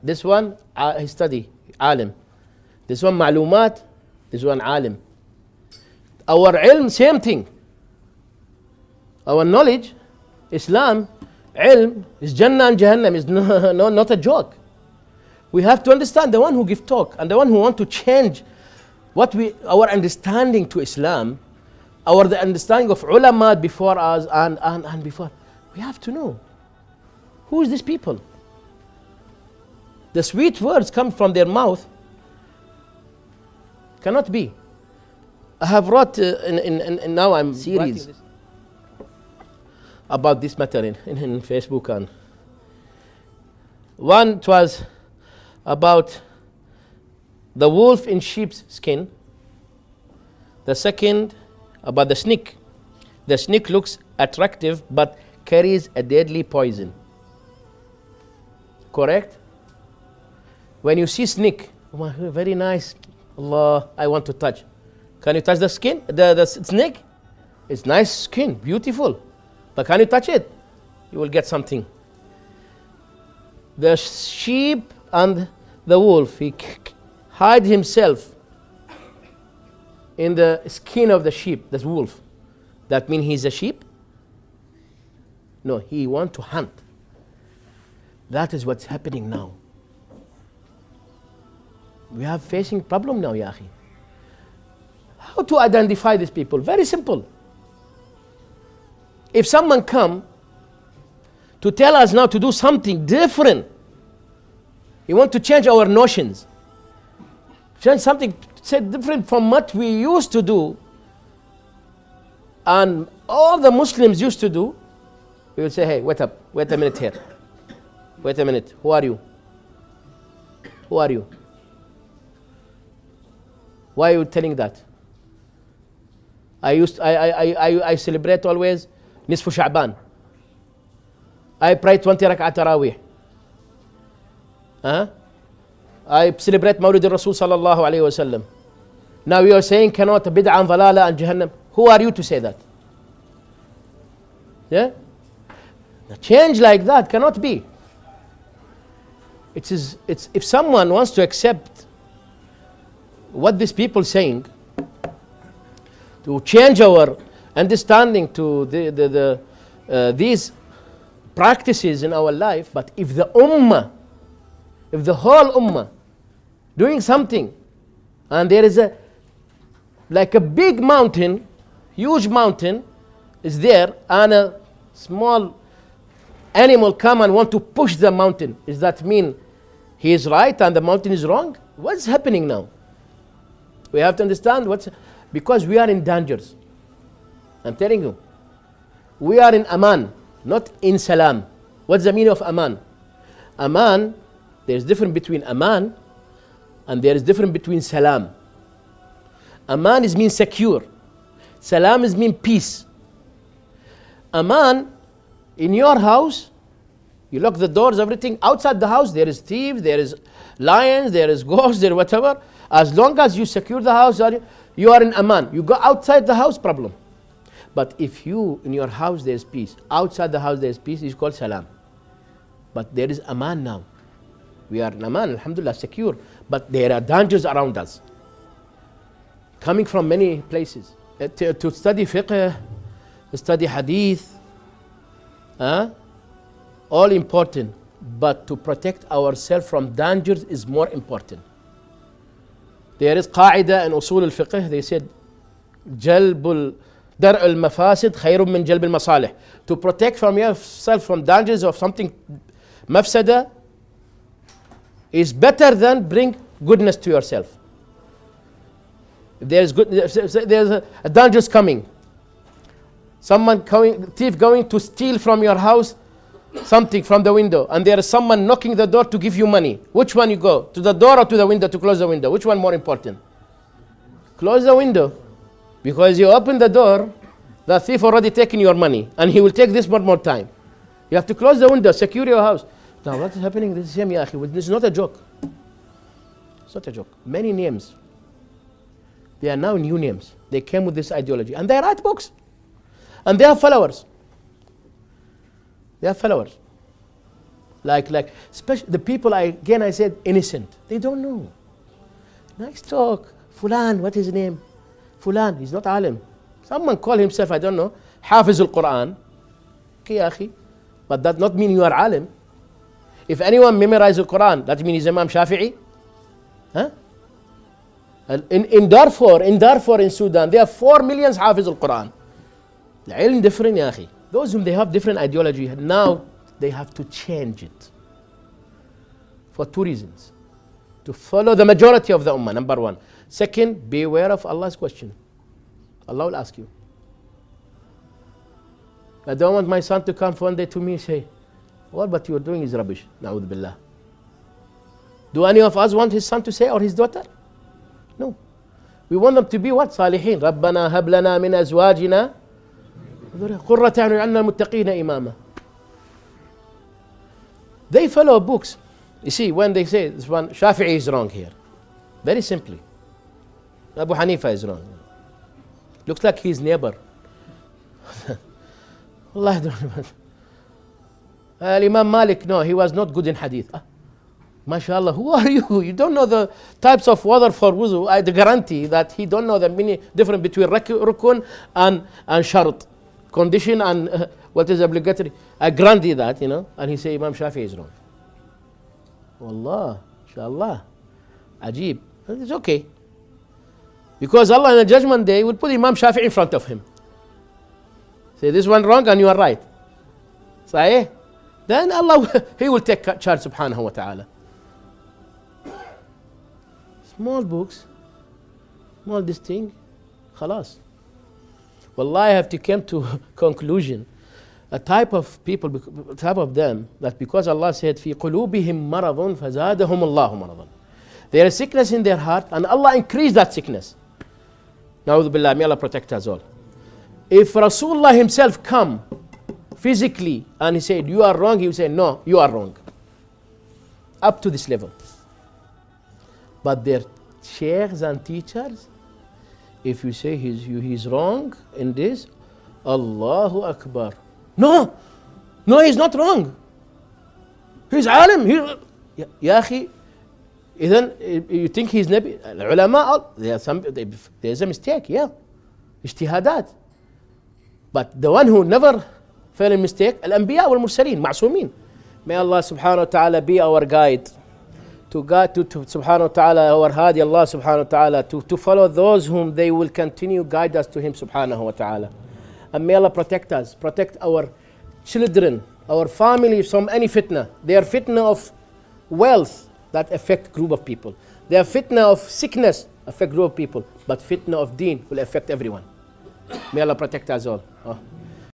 This one, he study, alim. This one, ma'lumat. This one, alim. Our ilm, same thing. Our knowledge, Islam, ilm, is Jannah and Jahannam, is not a joke. We have to understand the one who give talk and the one who want to change our understanding to Islam, the understanding of ulama before us and before. We have to know who is these people. The sweet words come from their mouth. Cannot be. I have wrote now I'm series about this matter in Facebook, and one it was about the wolf in sheep's skin. The second about the snake. The snake looks attractive but carries a deadly poison. Correct? When you see snake, oh, very nice, Allah, I want to touch. Can you touch the skin? The snake? It's nice skin, beautiful. But can you touch it? You will get something. The sheep and the wolf, he hide himself in the skin of the sheep, the wolf. That means he's a sheep? No, he want to hunt. That is what's happening now. We are facing problem now, ya akhi. How to identify these people? Very simple. If someone come to tell us now to do something different, he want to change our notions, change something different from what we used to do, and all the Muslims used to do, we will say, hey, wait up, wait a minute here. Wait a minute, who are you? Who are you? Why are you telling that? I celebrate always Nisfu Sha'ban. I pray 20 rak'at tarawih. I celebrate Mawlid al-Rasul sallallahu alayhi wa sallam. Now you are saying cannot bid'ah and valala and jahannam. Who are you to say that? Yeah? A change like that cannot be. It's if someone wants to accept what these people saying, to change our understanding to these practices in our life, but if the ummah, if the whole ummah doing something, and there is like a big mountain, huge mountain is there, and a small animal come and want to push the mountain, does that mean he is right and the mountain is wrong? What's happening now? We have to understand because we are in dangers. I'm telling you, we are in aman, not in salam. What's the meaning of aman? Aman, there is difference between aman and there is difference between salam. Aman is mean secure. Salam is mean peace. Aman, in your house, you lock the doors, everything. Outside the house, there is thieves, there is lions, there is ghosts, there is whatever. As long as you secure the house, you are in aman. You go outside the house, problem. But if you, in your house, there is peace. Outside the house, there is peace. It's called salam. But there is aman now. We are in aman, alhamdulillah, secure. But there are dangers around us, coming from many places. To study fiqh, study hadith, all important. But to protect ourselves from dangers is more important. There is qaida in usul al-fiqh, they said, درء المفاسد خير من جلب المصالح. To protect from yourself from dangers of something mafsada is better than bring goodness to yourself. If there is there's a dangers coming, thief going to steal from your house something from the window, and there is someone knocking the door to give you money. Which one you go? To the door or to the window to close the window? Which one more important? Close the window. Because you open the door, the thief already taken your money, and he will take this one more time. You have to close the window, secure your house. Now what is happening? This is same, ya akhi. This is not a joke. It's not a joke. Many names. They are now new names. They came with this ideology, and they write books, and they have followers. They have followers. Like, especially the people, I said, innocent. They don't know. Nice talk. Fulan, what is his name? Fulan, he's not alim. Someone call himself, I don't know, Hafiz al-Quran. Okay, akhi. But that not mean you are alim. If anyone memorize the Quran, that means he's Imam Shafi'i? Huh? In Darfur, in Sudan, there are 4 million Hafiz al-Quran. The ilm different, ya akhi. Those whom they have different ideology, now they have to change it. For 2 reasons. To follow the majority of the ummah, number 1. Second, be aware of Allah's question. Allah will ask you. I don't want my son to come one day to me and say, what you're doing is rubbish. Na'udhu billah. Do any of us want his son to say, or his daughter? No. We want them to be what? Salihin. رَبَّنَا هَبْ لَنَا مِنْ أَزْوَاجِنَا قُرَّةَ أَعْيُنٍ وَاجْعَلْنَا لِلْمُتَّقِينَ إِمَامًا. They follow books. You see, when they say this one, Shafi'i is wrong here. Very simply. Abu Hanifa is wrong. Looks like his neighbor. Allah, I don't know. Imam Malik, no, he was not good in hadith. MashaAllah, who are you? You don't know the types of water for wuzu. I guarantee that he don't know the many difference between rukun and shart. Condition and what is obligatory. I guarantee that, you know. And he say Imam Shafi is wrong. Wallah, inshallah. Ajib. It's okay. Because Allah on the judgment day will put Imam Shafi in front of him. Say this one wrong and you are right. Sahih? Then Allah, He will take charge subhanahu wa ta'ala. Small books, small this thing, khalas. Wallahi, I have to come to conclusion. A type of people, type of them, that because Allah said, في قلوبهم مرض فزادهم الله مرضا. There is sickness in their heart and Allah increased that sickness. Na'udhu billah, may Allah protect us all. If Rasulullah himself come physically and he said, you are wrong, he will say, no, you are wrong. Up to this level. But their sheikhs and teachers, if you say he's wrong in this, Allahu Akbar. No, he's not wrong. He's alim. Ya akhi, then you think he's Nabi? Ulama, there's a mistake, yeah. Ijtihadat. But the one who never fell in mistake, Al-Anbiya wal-Mursaleen, Ma'sumin. May Allah subhanahu wa ta'ala be our guide. To God, to subhanahu wa ta'ala, our hadi Allah subhanahu wa ta'ala, to follow those whom they will continue guide us to Him subhanahu wa ta'ala. And may Allah protect us, protect our children, our families from any fitna. They are fitna of wealth that affect group of people. They are fitna of sickness affect group of people. But fitna of deen will affect everyone. May Allah protect us all.